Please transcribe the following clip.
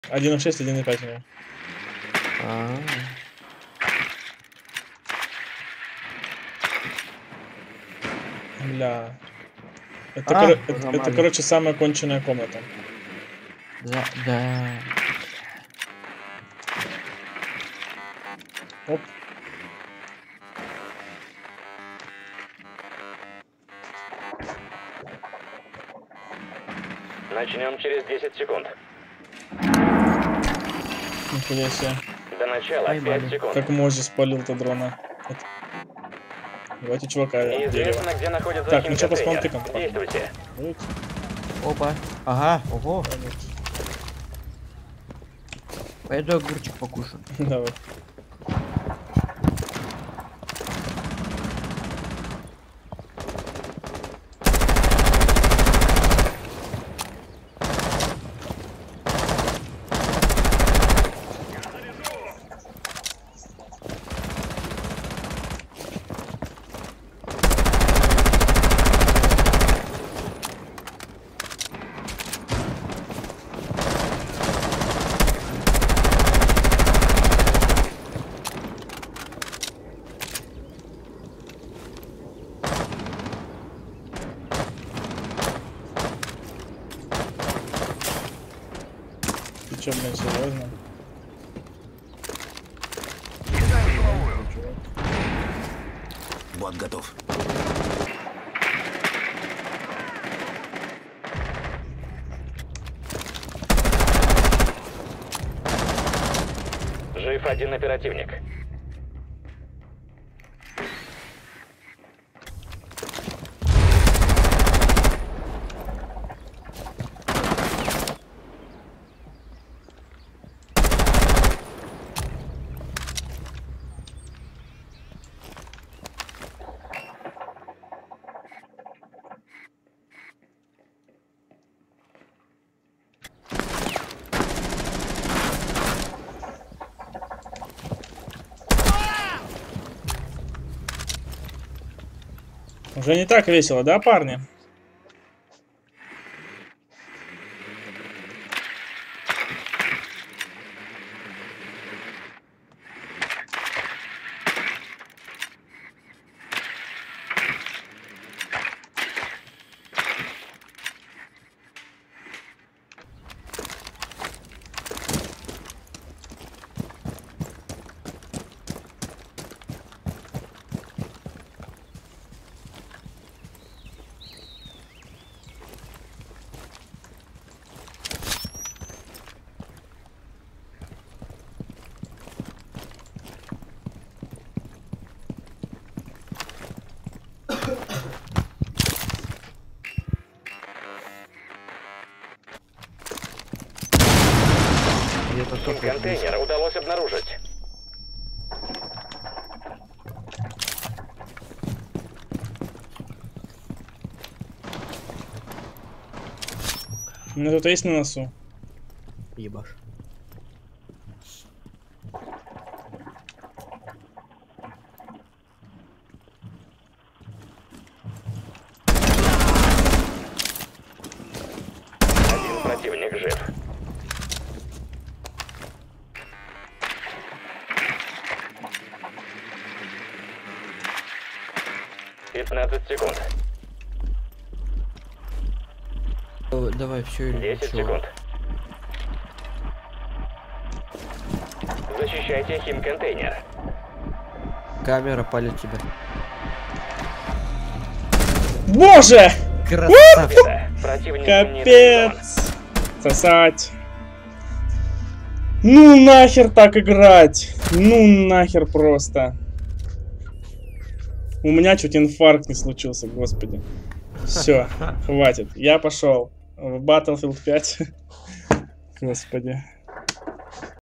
1.6, 1.5 у него. Бля. Это, короче, самая конченая комната. Да. Оп. Начнем через 10 секунд. Нихуя себе. До начала 5 секунд. Как Мози спалил-то дрона. Давайте чувака дерево. Неизвестно, где находится Так, ну что по химконтейнер. спаунтикам? Действуйте. Опа. Ага, ого. Пойду огурчик покушаю. Давай. Ты чё, блин, серьезно? Бот готов. Жив один оперативник. Уже не так весело, да, парни? Контейнер удалось обнаружить. У меня тут есть на носу. Ебаш. Один противник жив. 15 секунд. Давай, все или 10 ничего. секунд. Защищайте химконтейнер. Камера палит тебя. Боже! Красавчик. Противник Капец! Сосать. Ну нахер так играть. Ну нахер просто. У меня чуть инфаркт не случился, господи. Все, хватит. Я пошел в Battlefield 5. Господи.